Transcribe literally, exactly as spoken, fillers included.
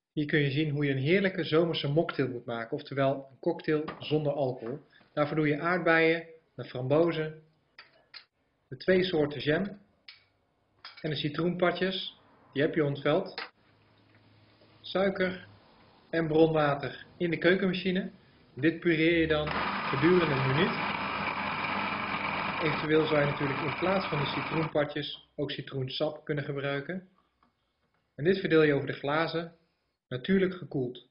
Hier kun je zien hoe je een heerlijke zomerse mocktail moet maken, oftewel een cocktail zonder alcohol. Daarvoor doe je aardbeien, de frambozen, de twee soorten jam en de citroenpadjes, die heb je ontveld, suiker en bronwater in de keukenmachine. Dit pureer je dan gedurende een minuut. Eventueel zou je natuurlijk in plaats van de citroenpadjes ook citroensap kunnen gebruiken. En dit verdeel je over de glazen, natuurlijk gekoeld.